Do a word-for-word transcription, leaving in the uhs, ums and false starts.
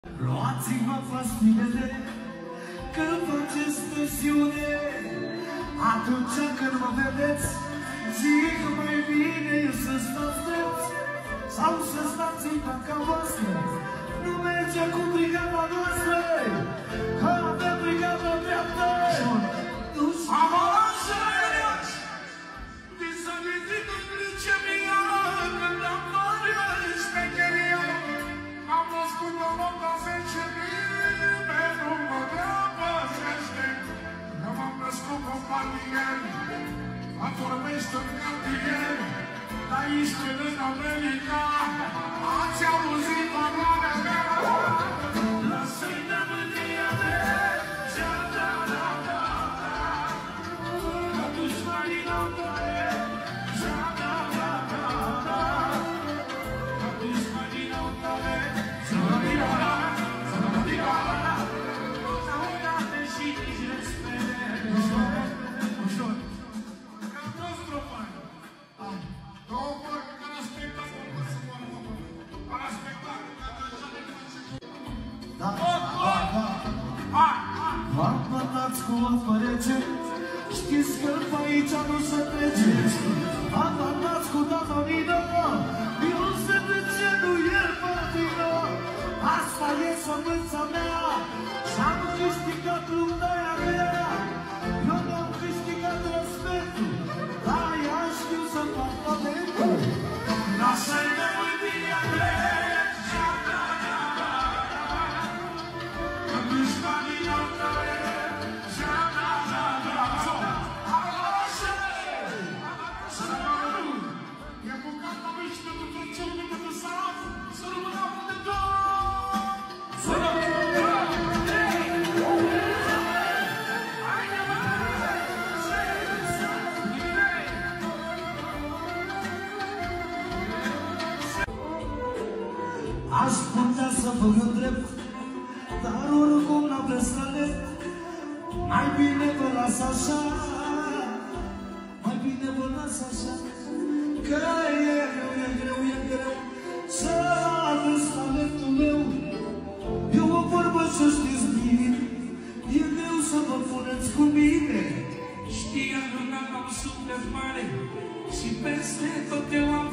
Luați-vă pastile că faceți presiune. Atunci când mă vedeți, zic mai bine e să stați drept sau să stați în banca voastră. Nu merge cu brigada noastră, că avem brigada dreaptă. Avalanșați! Din să ridic în glicemia când apare șmecheria. Am născut o nota zece mii, pentru mă dea-păsește. Că m-am născut companier, a vorbește în cartier. Dar ești în America, ați auzit valoarea mea. Lasă-i de mânia mea, ja-da-da-da-da. Că dușmanii n-au tare, ja-da-da-da-da. Că dușmanii n-au tare, ja-da-da-da-da. Ja-da-da-da-da. N-au date și nici respect. Ușor, ușor. Cam toți profani. Două ori că n-a spectacol, că se moară mă mă. Para spectacol, că așa de face. Da, da, da. V-am bătați cu apă rece, știți că pe aici nu se trece. V-am bătați cu Datonino, eu se duce, nu e partidă. Asta e sămânța mea și-am câștigat lumea mea. Eu mi-am câștigat respectul, dar ea știu să fac talentul. Lasă-i de mânia mea, ja-da-da-da-da. Că dușmanii n-au tare, ja-da-da-da-da. Avalanșe! Sărău! E bucata mici pentru tot ce unde pentru sarat, să rămână unde tot! Sărău! Aș putea să vă îndrept, dar oricum n-am brăzălet. Mai bine vă las așa, mai bine vă las așa. Că e greu, e greu, e greu să arăți talentul meu. Eu o vorbă să știți bine, e greu să vă puneți cu mine. Știa lumea că am suflet mare și peste tot eu am